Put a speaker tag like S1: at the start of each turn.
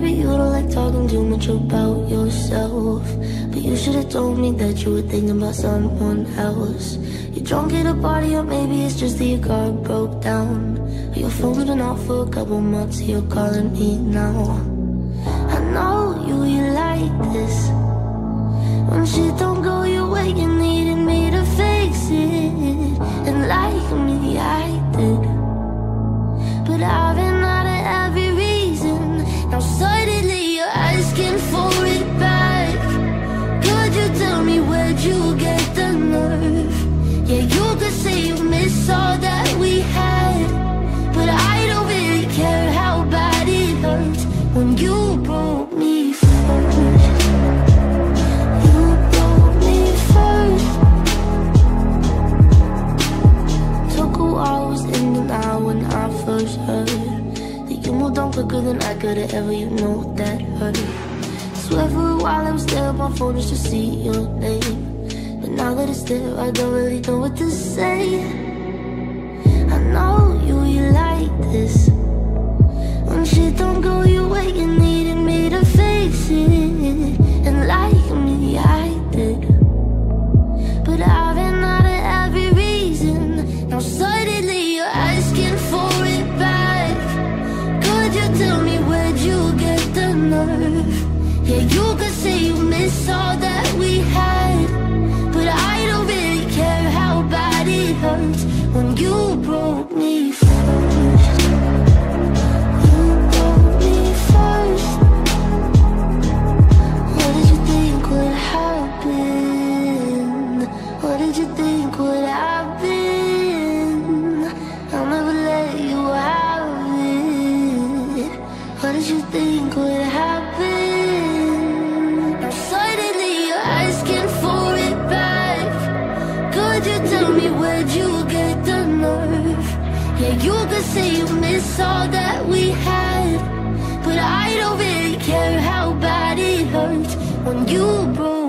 S1: maybe you don't like talking too much about yourself, but you should've told me that you were thinking about someone else. You're drunk at a party, or maybe it's just that your car broke down. Your phone's been off for a couple months, you're calling me now. I know you like this. When shit don't go your way, you needed me to fix it. And like me, I did, but I've been out of every reason. Now suddenly you're asking for it back. Could you tell me where'd you get the nerve? Yeah, you could say you miss all that we had, but I don't really care how bad it hurts when you broke me first. You broke me first. Took a while, I was in and out when I first heard that you moved on quicker than I could've ever, you know that hurt. Swear for a while I was there on my phone just to see your name, but now that it's there, I don't really know what to say. I know you like this. When shit don't go your way, you needed me to fix it. And like me, I did, but I've been out of every reason. Now suddenly you're asking for it back. Could you tell me where'd you get the nerve? Yeah, you could say you miss all that we had, but I don't really care how bad it hurts when you broke me first. You broke me first. What did you think would happen? What did you think would happen? I'll never let you have it. What did you think would happen? Now suddenly you're asking for it back. Could you tell me where'd you get the nerve? Yeah, you could say you miss all that we had, but I don't really care how bad it hurts when you broke